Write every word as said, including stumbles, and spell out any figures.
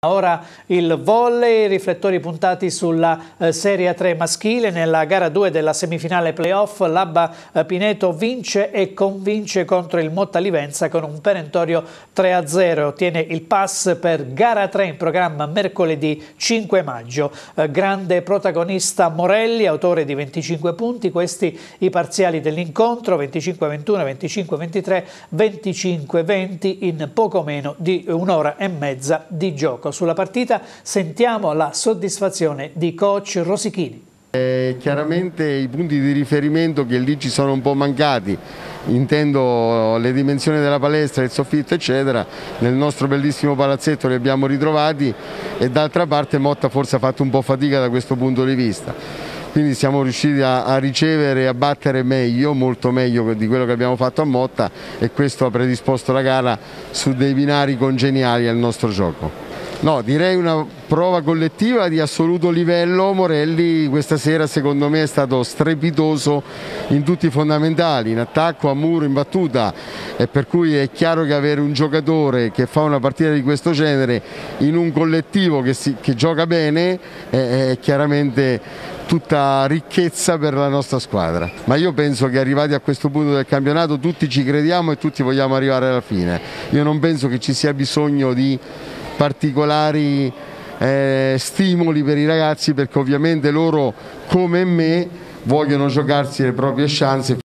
Ora il volley, riflettori puntati sulla eh, Serie A tre maschile. Nella gara due della semifinale playoff l'Abba eh, Pineto vince e convince contro il Motta Livenza con un perentorio tre a zero e ottiene il pass per gara tre in programma mercoledì cinque maggio. Eh, grande protagonista Morelli, autore di venticinque punti, questi i parziali dell'incontro: venticinque a ventuno, venticinque a ventitré, venticinque a venti in poco meno di un'ora e mezza di gioco. Sulla partita sentiamo la soddisfazione di coach Rosichini. Eh, chiaramente i punti di riferimento che lì ci sono un po' mancati, intendo le dimensioni della palestra, il soffitto eccetera, nel nostro bellissimo palazzetto li abbiamo ritrovati e d'altra parte Motta forse ha fatto un po' fatica da questo punto di vista. Quindi siamo riusciti a, a ricevere e a battere meglio, molto meglio di quello che abbiamo fatto a Motta, e questo ha predisposto la gara su dei binari congeniali al nostro gioco. No, direi una prova collettiva di assoluto livello. Morelli questa sera secondo me è stato strepitoso in tutti i fondamentali, in attacco, a muro, in battuta, e per cui è chiaro che avere un giocatore che fa una partita di questo genere in un collettivo che, si, che gioca bene è, è chiaramente tutta ricchezza per la nostra squadra. Ma io penso che arrivati a questo punto del campionato tutti ci crediamo e tutti vogliamo arrivare alla fine. Io non penso che ci sia bisogno di particolari eh, stimoli per i ragazzi, perché ovviamente loro come me vogliono giocarsi le proprie chance.